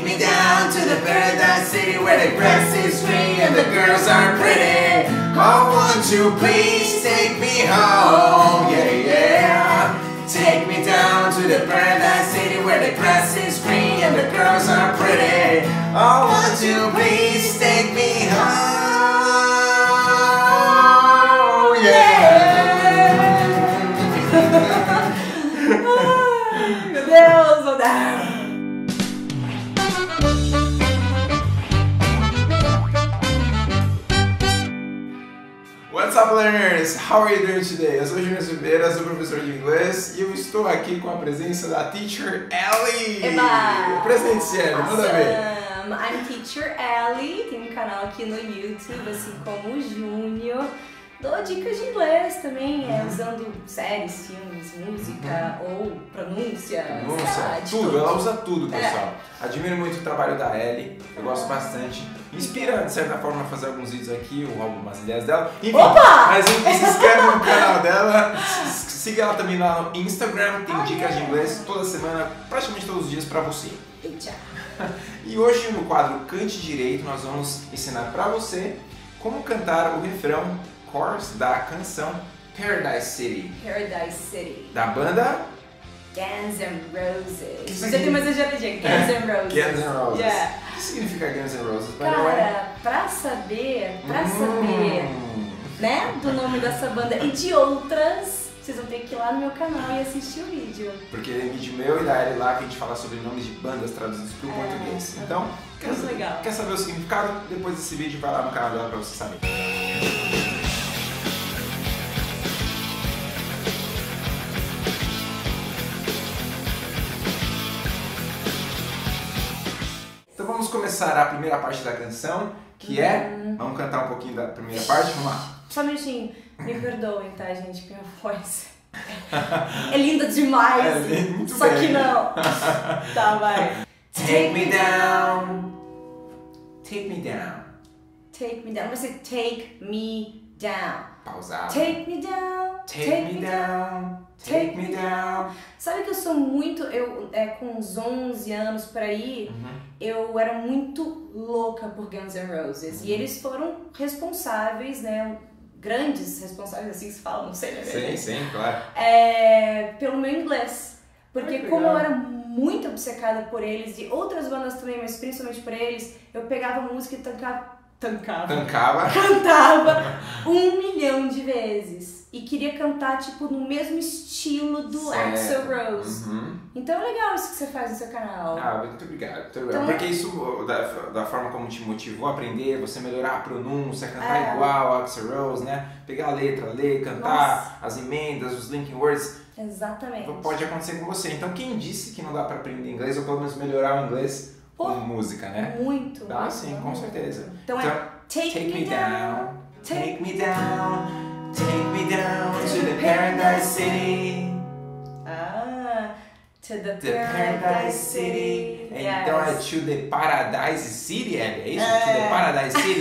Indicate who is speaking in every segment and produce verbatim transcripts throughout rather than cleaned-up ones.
Speaker 1: me down to the paradise city where the grass is green and the girls are pretty. Oh, won't you please take me home? Yeah, yeah. Take me down to the paradise city where the grass is green and the girls are pretty. Oh, won't you please take me home? Yeah.
Speaker 2: Meu Deus, Odar.
Speaker 1: What's up, learners? How are you doing today? Eu sou o Júnior Silveira, sou professor de inglês e eu estou aqui com a presença da Teacher Ellie.
Speaker 2: Eba!
Speaker 1: Presente, Ellie, manda ver.
Speaker 2: I'm Teacher Ellie, tenho um canal aqui no YouTube, assim como o Júnior. Dou dicas de inglês também, é, usando séries, filmes, música uhum. ou pronúncia.
Speaker 1: Pronúncia,
Speaker 2: lá,
Speaker 1: tudo,
Speaker 2: tudo,
Speaker 1: ela usa tudo, pessoal.
Speaker 2: É.
Speaker 1: Admiro muito o trabalho da Ellie, eu gosto bastante. Inspira, de certa forma, a fazer alguns vídeos aqui, ou algumas ideias dela. Enfim,
Speaker 2: Opa!
Speaker 1: mas se inscreve no canal dela, siga ela também lá no Instagram, tem dicas de inglês toda semana, praticamente todos os dias pra você.
Speaker 2: Eita.
Speaker 1: E hoje no quadro Cante Direito nós vamos ensinar pra você como cantar o refrão chorus da canção Paradise City.
Speaker 2: Paradise City.
Speaker 1: Da banda
Speaker 2: Guns N' Roses. Mas eu tenho mais exageradinha. Guns N' Roses.
Speaker 1: Guns N' Roses.
Speaker 2: Yeah.
Speaker 1: O que significa Guns N' Roses?
Speaker 2: Cara, pra saber, pra
Speaker 1: hum.
Speaker 2: saber, né, do nome dessa banda e de outras, vocês vão ter que ir lá no meu canal e assistir o vídeo.
Speaker 1: Porque tem vídeo meu e da Ellie lá que a gente fala sobre nomes de bandas traduzidos para o é, português. Então, quer,
Speaker 2: legal.
Speaker 1: quer saber o significado? Depois desse vídeo vai lá no canal dela pra você saber. Então vamos começar a primeira parte da canção, que é... Hum. Vamos cantar um pouquinho da primeira parte? Vamos lá.
Speaker 2: Só um minutinho. Me perdoem, tá, gente? Minha voz é linda demais.
Speaker 1: É, muito
Speaker 2: Só
Speaker 1: bem.
Speaker 2: que não. Tá, vai.
Speaker 1: Take me down. Take me down.
Speaker 2: Take me down. Você take me down.
Speaker 1: Pausado.
Speaker 2: Take me down.
Speaker 1: Take, take me down. Take me down.
Speaker 2: Sabe que eu sou muito, eu é, com uns onze anos por aí, uhum. eu era muito louca por Guns N' Roses. Uhum. E eles foram responsáveis, né, grandes responsáveis, assim que se fala, não sei, né?
Speaker 1: Sim, sim, claro.
Speaker 2: É, pelo meu inglês. Porque
Speaker 1: Ai,
Speaker 2: como eu era muito obcecada por eles, e outras bandas também, mas principalmente por eles, eu pegava música e tancava, tancava,
Speaker 1: tancava.
Speaker 2: cantava um milhão de vezes. E queria cantar, tipo, no mesmo estilo do Axl Rose. Uhum. Então é legal isso que você faz no seu canal.
Speaker 1: Ah, muito obrigado. Muito obrigado. Então, porque isso, da, da forma como te motivou a aprender, você melhorar a pronúncia, cantar é. igual a Axl Rose, né? Pegar a letra, ler, cantar, Nossa. as emendas, os linking words.
Speaker 2: Exatamente.
Speaker 1: Pode acontecer com você. Então quem disse que não dá pra aprender inglês, ou pelo menos melhorar o inglês oh, com música, né?
Speaker 2: Muito.
Speaker 1: Dá
Speaker 2: muito,
Speaker 1: sim,
Speaker 2: muito.
Speaker 1: com certeza.
Speaker 2: Então, então é Take, take me down, down
Speaker 1: Take me down Take me down to the paradise city.
Speaker 2: Ah, to the,
Speaker 1: the paradise, paradise city. Yes. Então é to the paradise city, é isso? É. To the paradise city.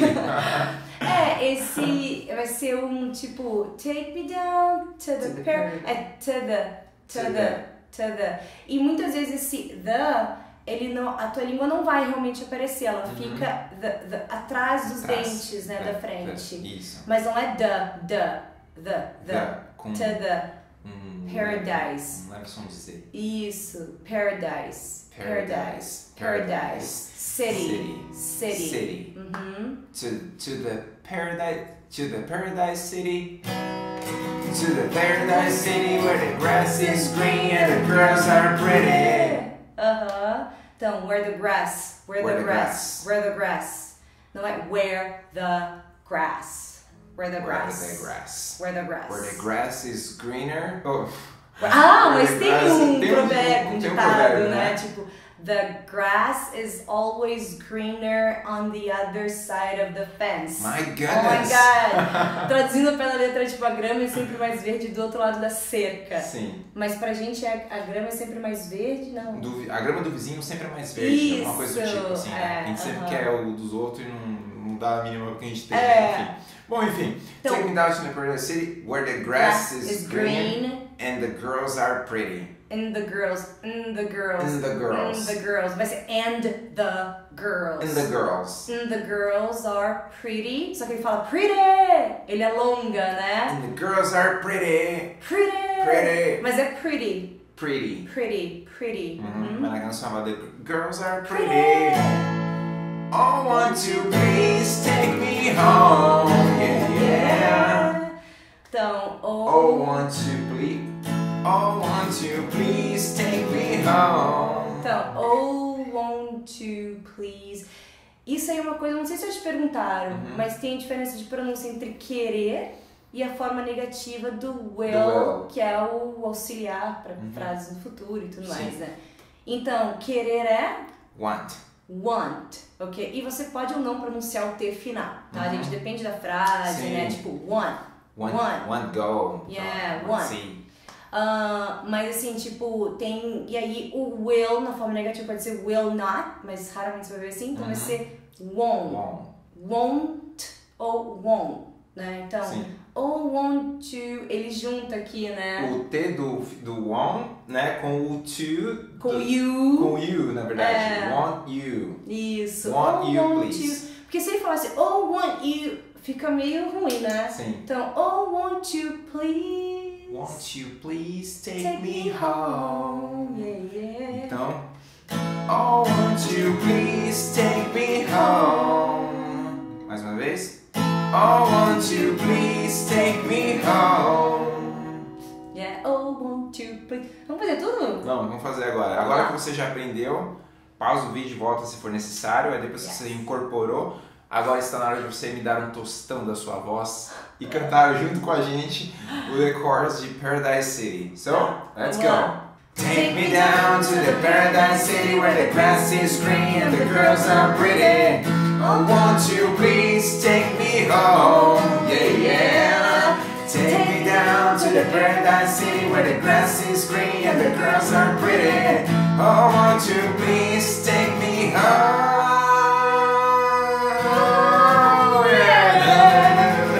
Speaker 2: É, esse vai ser um tipo take me down to the, to the paradise. É to the, to, to the, to the. E muitas vezes esse the ele não, a tua língua não vai realmente aparecer, ela uhum. fica the, the, atrás dos atrás. dentes, né, é, da frente.
Speaker 1: É, isso.
Speaker 2: Mas não é the, the, the, the,
Speaker 1: the com,
Speaker 2: to the
Speaker 1: hum,
Speaker 2: paradise.
Speaker 1: Não é som dizer.
Speaker 2: Isso, paradise, paradise, paradise, paradise. City, city,
Speaker 1: city.
Speaker 2: Uhum.
Speaker 1: To, to the paradise, to the paradise city. To the paradise city where the grass is green and the girls are pretty.
Speaker 2: Uh-huh. Então, where the grass, where, where the, the grass, grass, where the grass. Não é where the grass, where the grass.
Speaker 1: Where the grass.
Speaker 2: Where the grass.
Speaker 1: Where the grass is greener. Oh.
Speaker 2: Ah, mas tem um
Speaker 1: tem
Speaker 2: provérbio, um ditado,
Speaker 1: um
Speaker 2: né? Tipo, the grass is always greener on the other side of the fence.
Speaker 1: My goodness!
Speaker 2: Oh my God! Traduzindo pela letra, tipo, a grama é sempre mais verde do outro lado da cerca.
Speaker 1: Sim.
Speaker 2: Mas pra gente a, a grama é sempre mais verde, não?
Speaker 1: Do, a grama do vizinho sempre é mais verde,
Speaker 2: Isso,
Speaker 1: alguma coisa do tipo, assim.
Speaker 2: É,
Speaker 1: né? A gente sempre
Speaker 2: uh-huh.
Speaker 1: quer o dos outros e não, não dá a mínima que a gente tem,
Speaker 2: é.
Speaker 1: enfim. Bom, enfim. Então, take me down to the paradise city where the grass, grass is, is green, green and the girls are pretty.
Speaker 2: and the girls, and the girls,
Speaker 1: And the girls.
Speaker 2: and the girls. Vai ser and the girls.
Speaker 1: And the girls.
Speaker 2: And the girls are pretty. Só que ele fala pretty. Ele é longa, né?
Speaker 1: And the girls are pretty.
Speaker 2: Pretty.
Speaker 1: Pretty.
Speaker 2: Mas é pretty.
Speaker 1: Pretty.
Speaker 2: Pretty. Pretty.
Speaker 1: Uhum.
Speaker 2: Uhum.
Speaker 1: Mas na canção ela diz, girls are pretty.
Speaker 2: Pretty.
Speaker 1: Oh, won't you please take me home? Yeah, yeah.
Speaker 2: Então, oh,
Speaker 1: Oh, won't you please? Oh, won't you please take me home?
Speaker 2: Então, oh, won't you please. Isso aí é uma coisa, não sei se já te perguntaram,
Speaker 1: Uhum.
Speaker 2: mas tem diferença de pronúncia entre querer e a forma negativa do will,
Speaker 1: will.
Speaker 2: que é o auxiliar para
Speaker 1: Uhum.
Speaker 2: frases no futuro e tudo
Speaker 1: Sim.
Speaker 2: mais, né? Então, querer é
Speaker 1: Want.
Speaker 2: want, ok? E você pode ou não pronunciar o T final, tá?
Speaker 1: Uhum.
Speaker 2: Gente, depende da frase,
Speaker 1: Sim.
Speaker 2: né? Tipo, want,
Speaker 1: Want,
Speaker 2: want.
Speaker 1: want go.
Speaker 2: Yeah,
Speaker 1: want.
Speaker 2: want.
Speaker 1: See.
Speaker 2: Ah, mas assim, tipo, tem. E aí o will na forma negativa pode ser will not, mas raramente você vai ver assim, então
Speaker 1: Uhum.
Speaker 2: vai ser won't.
Speaker 1: Won't.
Speaker 2: Won't ou won't, né? Então,
Speaker 1: Sim.
Speaker 2: oh, won't to, ele junta aqui, né?
Speaker 1: O T do, do want, né, com o to.
Speaker 2: Com
Speaker 1: do,
Speaker 2: you.
Speaker 1: Com you, na verdade.
Speaker 2: É.
Speaker 1: Want you.
Speaker 2: Isso.
Speaker 1: Want
Speaker 2: oh,
Speaker 1: you,
Speaker 2: want
Speaker 1: please.
Speaker 2: you. Porque se ele falasse oh, want you, fica meio ruim, né?
Speaker 1: Sim.
Speaker 2: Então, oh, won't you please
Speaker 1: Won't you please take,
Speaker 2: take
Speaker 1: me home?
Speaker 2: Yeah, yeah.
Speaker 1: Então, oh, won't you please take me home? Mais uma vez. Oh, won't you please take me home?
Speaker 2: Yeah, oh, won't you please. Vamos fazer tudo?
Speaker 1: Não, vamos fazer agora. Agora que você já aprendeu, pausa o vídeo e volta se for necessário. Aí depois que
Speaker 2: Yes.
Speaker 1: você incorporou, agora está na hora de você me dar um tostão da sua voz e cantar junto com a gente o The Chorus de Paradise City. So, let's
Speaker 2: Vamos
Speaker 1: go!
Speaker 2: lá.
Speaker 1: Take me down to the paradise city where the grass is green and the girls are pretty. Oh, won't you please take me home? Yeah, yeah. Take me down to the paradise city where the grass is green and the girls are pretty. Oh, won't you please take me home? Yeah.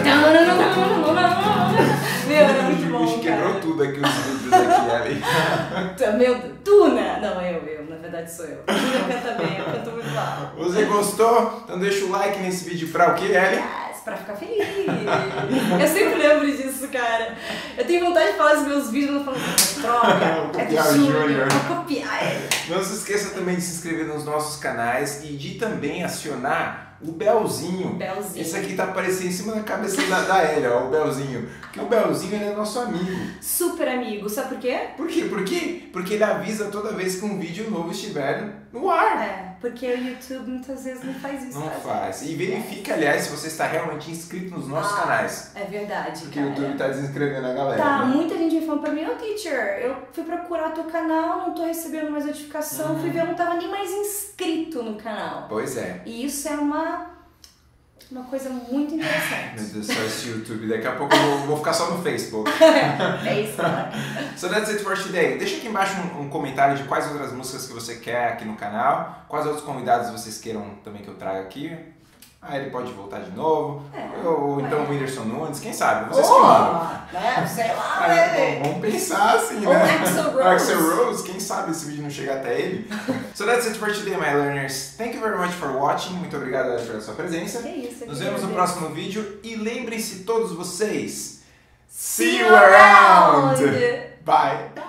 Speaker 2: Meu, é muito
Speaker 1: O
Speaker 2: bom,
Speaker 1: bicho quebrou
Speaker 2: cara.
Speaker 1: tudo aqui, os vídeos aqui, ali.
Speaker 2: Meu, tu, né? Não, eu, eu, na verdade sou eu. Eu canto bem, eu canto muito mal.
Speaker 1: Você gostou? Então deixa o like nesse vídeo pra o que, Ellie?
Speaker 2: Yes, pra ficar feliz. Eu sempre lembro disso, cara. Eu tenho vontade de falar os meus vídeos, mas eu falo, droga,
Speaker 1: Vou
Speaker 2: é do
Speaker 1: copiar o
Speaker 2: Júnior,
Speaker 1: Júnior.
Speaker 2: vou copiar ele.
Speaker 1: Não se esqueça também de se inscrever nos nossos canais e de também acionar o belzinho.
Speaker 2: Belzinho.
Speaker 1: Esse aqui tá aparecendo em cima da cabeça da, da Ellie, ó, o belzinho. Porque o belzinho ele é nosso amigo.
Speaker 2: Super amigo, sabe por quê?
Speaker 1: Por quê? Por quê? Porque ele avisa toda vez que um vídeo novo estiver no ar.
Speaker 2: É, porque o YouTube muitas vezes não faz isso.
Speaker 1: Não
Speaker 2: tá?
Speaker 1: faz. E verifique, aliás, se você está realmente inscrito nos nossos
Speaker 2: Ah,
Speaker 1: canais.
Speaker 2: É verdade,
Speaker 1: Porque
Speaker 2: cara.
Speaker 1: o YouTube tá desinscrevendo a galera.
Speaker 2: Tá,
Speaker 1: né?
Speaker 2: muita gente me falando pra mim, ô teacher, eu fui procurar teu canal, não tô recebendo mais notificação,
Speaker 1: Uhum.
Speaker 2: fui ver, eu não tava nem mais inscrito no canal.
Speaker 1: Pois é.
Speaker 2: E isso é uma, uma coisa muito
Speaker 1: Meu
Speaker 2: interessante.
Speaker 1: Deus do céu, esse YouTube. Daqui a pouco eu vou, vou ficar só no Facebook.
Speaker 2: É isso, cara.
Speaker 1: So that's it for today. Deixa aqui embaixo um, um comentário de quais outras músicas que você quer aqui no canal, quais outros convidados vocês queiram também que eu traga aqui. Ah, ele pode voltar de novo.
Speaker 2: É,
Speaker 1: ou ou então
Speaker 2: é.
Speaker 1: o Whindersson Nunes, quem sabe? Vocês que mandam.
Speaker 2: Oh, né? Sei lá,
Speaker 1: Ah,
Speaker 2: né?
Speaker 1: vamos pensar assim,
Speaker 2: Ou
Speaker 1: né?
Speaker 2: Axl Rose.
Speaker 1: O Axl Rose, quem sabe esse vídeo não chega até ele. So that's it for today, my learners. Thank you very much for watching. Muito obrigado pela sua presença.
Speaker 2: Que isso,
Speaker 1: Nos
Speaker 2: que
Speaker 1: vemos no
Speaker 2: beleza.
Speaker 1: próximo vídeo e lembrem-se todos vocês.
Speaker 2: See you around!
Speaker 1: Bye!